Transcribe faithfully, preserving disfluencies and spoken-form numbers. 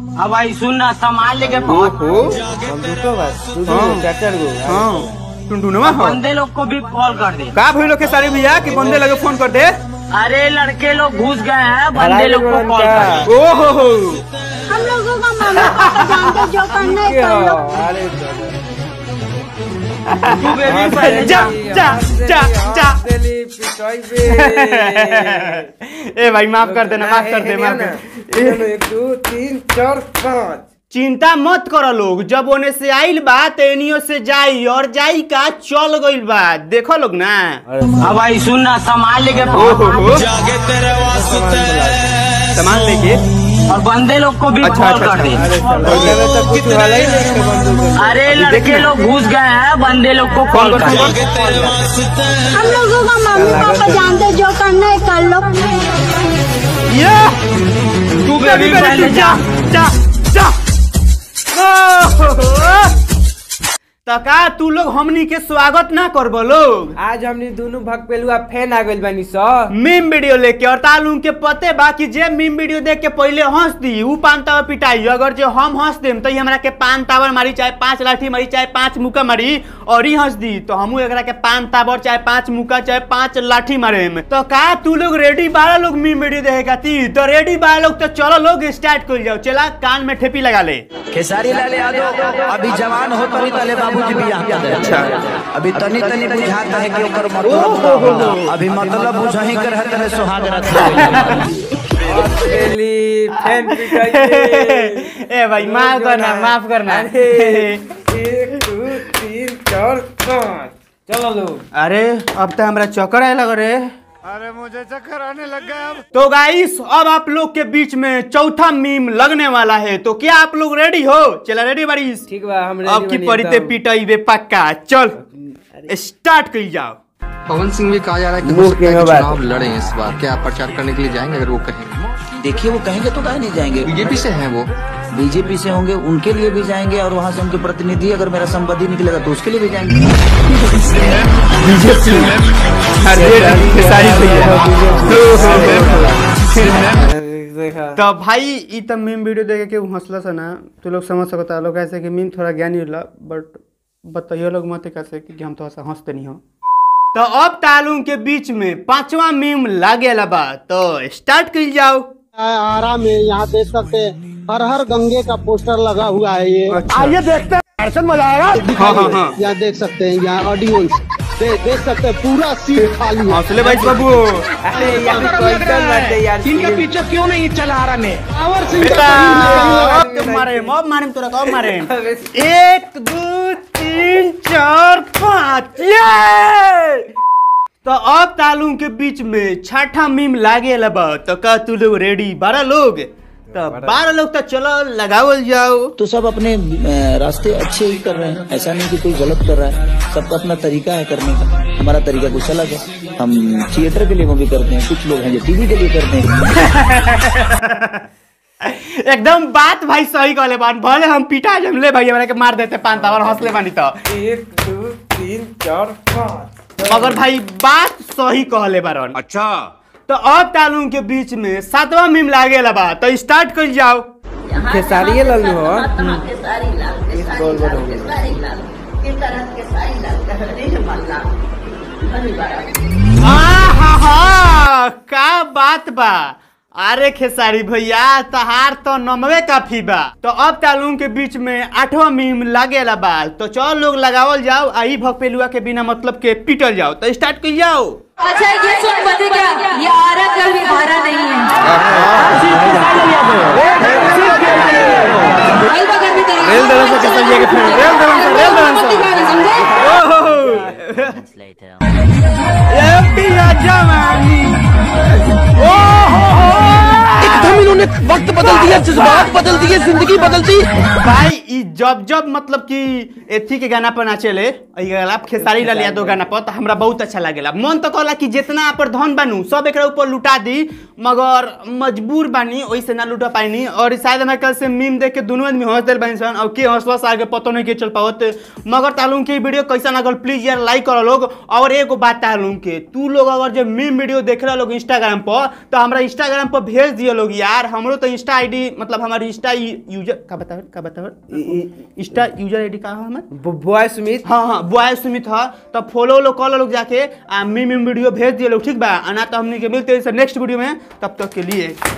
अब भाई सुन ना सामान लेके पहुंच बंदे लोग को भी कॉल कर दे। का भाई लोग के सारे भैया कि बंदे लगे फोन कर दे। अरे लड़के लोग घुस गए हैं, बंदे लोग को कॉल कर दे। ओहो हो हम लोगों का मम्मी पापा जानते जो करना है कर लो। तू बेबी पहले जा जा जा जा ए भाई माफ कर देना, माफ कर दे, माफ कर। एक दो तीन चार पाँच। चिंता मत करो लोग, जब ओने से आइल बा तो एनियो से जाई और जाई का चल गइल बा। देखो लोग ना। अब भाई सुन ना सामान लेके पहुंच सामान लेके और बंदे लोग को भी अच्छा, कॉल अच्छा, कर दे। अच्छा। अरे लड़के लोग घुस गए हैं, बंदे लोग को कॉल कर दे। हम लोगों का मम्मी पापा जानते जो करना है कर लो। ये तू बेबी पहले जा जा जा तका तू लोग हमनी के स्वागत ना करबो लोग। आज हमनी दोनों भग पेलुआ फैन आ गइल बानी स मीम वीडियो लेके और तालू के पते बाकी जे मीम वीडियो देख के पहले हंस दी ऊ पान तावर पिटाई। अगर जो हम हंस देम तो हमरा के पान तावर मारी, चाहे पांच लाठी मारी, चाहे पांच मुका मारी और ही हंस दी तो हमू एकरा के पान तावर चाहे पांच मुका चाहे पांच लाठी मारे में। तो का तू लोग रेडी बारह लोग मीम वीडियो देखे खातिर? तो रेडी बारह लोग तो चलो लोग स्टार्ट कर जाओ। चला कान में ठेपी लगा ले। खेसारी लाल यादव अभी जवान हो तभी तले बाबूजी बियाह कर दे। अच्छा अभी तनी तनी बुझाता है कि ओकर मतलब अभी मतलब बुझही कर है तने सुहाग रखा फैन पिटाई। ए भाई माफ करना, माफ करना। एक दो तीन चार पाँच चलो लोग। अरे अब तो हमरा चक्कर आए लग रे। अरे मुझे चक्कर आने लग गया अब। तो गाइस अब आप लोग के बीच में चौथा मीम लगने वाला है, तो क्या आप लोग रेडी हो? चला रेडी बारिश? ठीक बा हम रेडी अब की परिते पिटाई बे पक्का। चल स्टार्ट कर जाओ। पवन सिंह भी कहा जा रहा है कि हो सकता है कि चुनाव लड़े इस बार। क्या आप प्रचार करने के लिए जाएंगे अगर वो कहेंगे? देखिए वो कहेंगे तो काहे नहीं जाएंगे। बीजेपी से हैं वो, बीजेपी से होंगे उनके लिए भी जाएंगे और वहाँ से उनके प्रतिनिधि अगर मेरा संवादी निकलेगा तो उसके लिए भी जाएंगे। तो भाई ई तो मीम वीडियो देख के हंसला सा ना तो लोग समझ सकता लोग ऐसे कि मीम थोड़ा ज्ञानी होला, बट बताइए लोग मत कैसे कि हम तो ऐसा हंसते नहीं हो। तो अब तालू के बीच में पांचवा मीम लागे लबा, तो स्टार्ट कर जाओ। आराम है, यहाँ देख सकते हैं हर हर गंगे का पोस्टर लगा हुआ है। ये अच्छा। आइए देखते हैं, दर्शन मजा आएगा। हाँ हाँ हाँ यहाँ देख सकते हैं, यहाँ ऑडियंस दे, देख सकते हैं पूरा सीट खाली है। हौसले भाई बाबू। इनके पीछे क्यों नहीं चला रहा है? पावर सिंह मारे मॉब मारे तोरा कब मारे। एक दो तीन चार पाँच। तो अब तालू के बीच में छठा मीम लागे लबा, तो का तू लोग रेडी? बारह लोग तो बारह लोग तो चलो लगावल जाओ। तो सब अपने रास्ते अच्छे ही कर रहे हैं, ऐसा नहीं कि कोई गलत कर रहा है। सबका अपना तरीका है करने का, हमारा तरीका कुछ अलग है। हम थिएटर के लिए वो भी करते हैं, कुछ लोग हैं जो टीवी के लिए करते हैं। एकदम बात भाई सही कहले बान। भले हम पिटा जमले भाई हमरा के मार देते पान तावर हंसले बानी तो। एक दो तीन चार पाँच मगर भाई बात सही कहले बारन। अच्छा तो अब तालू के बीच में सातवां मीम लागे लबा, तो स्टार्ट कर जाओ। खेसारी लाल हो का बात बा। अरे खेसारी भैया तहार तो नमवे काफी बा। तो अब तालू के बीच में आठवां मीम लागे बा, तो चल लोग लगावल जाओ। आई भगपेलुआ के बिना मतलब के पिटल जाओ। तो स्टार्ट कर जाओ। अच्छा ये सुन पता क्या, ये आरा का भी भारा नहीं है। रेल दलन से कैसे ये के फिर रेल दलन से रेल दलन से ओहो ये पिया जवानी ओहो एकदम इन्होंने वक्त बदल दिया, जज्बात बदल दिए, जिंदगी बदल दी भाई। ई जब जब मतलब कि एथी के गाना पर नाचेले आप खेसारी लाल यादव गाना पर तो हमरा बहुत अच्छा लागेला। मन तो कहला कि जितना पर धन बनू सब एक ऊपर लुटा दी, मगर मजबूर बानी ओइसे ना लुटा पाइनी। और शायद हमारे कल से मीम देख के दोनों आदमी हंस दिल बानी सन और के हंसला से आगे पता नहीं के चल पावत। मगर तालू के वीडियो कैसा लागल प्लीज यार लाइक करो लोग। और एगो बात तालू के तू लोग अगर जब मीम वीडियो देख रहा लोग इंस्टाग्राम पर तो हमरा इंस्टाग्राम पर भेज दियो लोग यार। हमरो तो इंस्टा आईडी मतलब हमारी इंस्टा यूजर का बताओ का बताओ इंस्टा यूजर आईडी का है हमार बॉय सुमित। हाँ हाँ बॉय सुमित है। तो फॉलो लो कॉल लोग जाके मीम वीडियो भेज दिए लोग ठीक बा। आना तो हमने के मिलते हैं नेक्स्ट वीडियो में, तब तक के लिए।